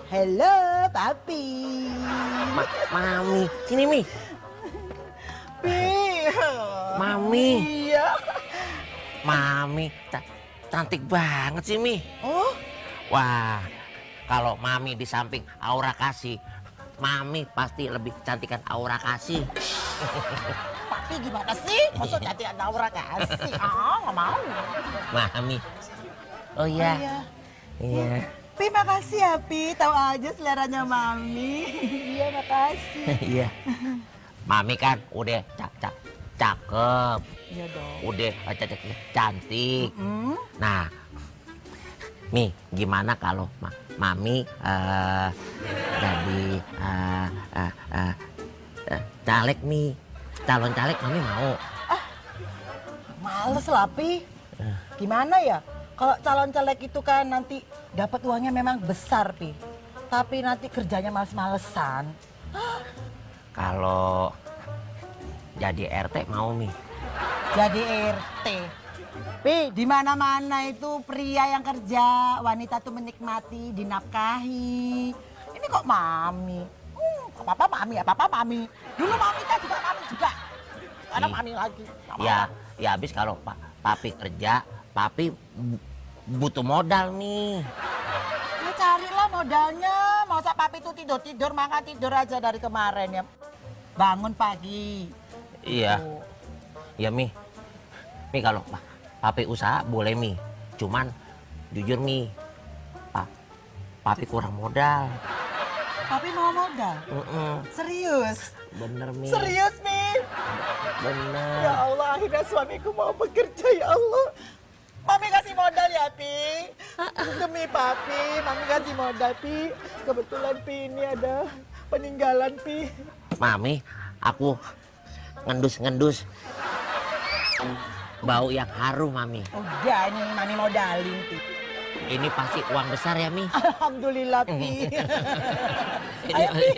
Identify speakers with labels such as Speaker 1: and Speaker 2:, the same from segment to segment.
Speaker 1: Halo, Papi.
Speaker 2: Mami, sini Mi.
Speaker 1: Pi.
Speaker 2: Mami.
Speaker 1: Iya.
Speaker 2: Mami, cantik banget sih Mi.
Speaker 1: Oh,
Speaker 2: Wah, kalau Mami di samping Aura Kasih, Mami pasti lebih cantikan Aura Kasih.
Speaker 1: Papi gimana sih? Maksud cantik Aura Kasih? Nggak mau.
Speaker 2: Mami. Oh iya. Iya.
Speaker 1: Pi, makasih ya, Pi. Tahu aja seleranya Mami. Iya, makasih.
Speaker 2: Iya. Mami kan udah cakep.
Speaker 1: Iya dong.
Speaker 2: Udah cantik. Nah, Mi, gimana kalau Mami jadi caleg Mi? Calon caleg Mami mau?
Speaker 1: Males lah, Pi. Gimana ya? Kalau calon caleg itu kan nanti dapat uangnya memang besar, Pi. Tapi nanti kerjanya males-malesan.
Speaker 2: Kalau jadi RT mau Mi?
Speaker 1: Jadi RT. Pi, di mana-mana itu pria yang kerja, wanita tuh menikmati, dinafkahi. Ini kok Mami? Apa-apa Mami, apa-apa Mami. Dulu Mami kan juga Mami juga. Sekarang Mami lagi.
Speaker 2: Ya habis kalau Papi kerja, Papi butuh modal nih.
Speaker 1: Ya carilah modalnya. Masa Papi tuh tidur-tidur, makan tidur aja dari kemarin ya. Bangun pagi.
Speaker 2: Iya. Ya Mi. Mi kalau Papi usaha boleh Mi. Cuman jujur Mi, Papi kurang modal.
Speaker 1: Papi mau modal? Serius?
Speaker 2: Bener Mi.
Speaker 1: Serius, Mi?
Speaker 2: Bener.
Speaker 1: Ya Allah, akhirnya suamiku mau bekerja, ya Allah. Mami kasih modal ya, Pi. Demi Papi, Mami kasih modal, Pi. Kebetulan, Pi, ini ada peninggalan, Pi.
Speaker 2: Mami, aku ngendus-ngendus bau yang harum Mami.
Speaker 1: Udah, ini Mami modalin, Pi.
Speaker 2: Ini pasti uang besar ya Mi.
Speaker 1: Alhamdulillah, Pi. Ayo, Pi.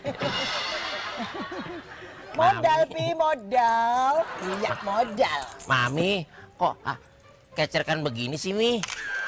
Speaker 1: Modal, Pi, modal. Iya, modal.
Speaker 2: Mami, kok kecerkan begini sih Mi?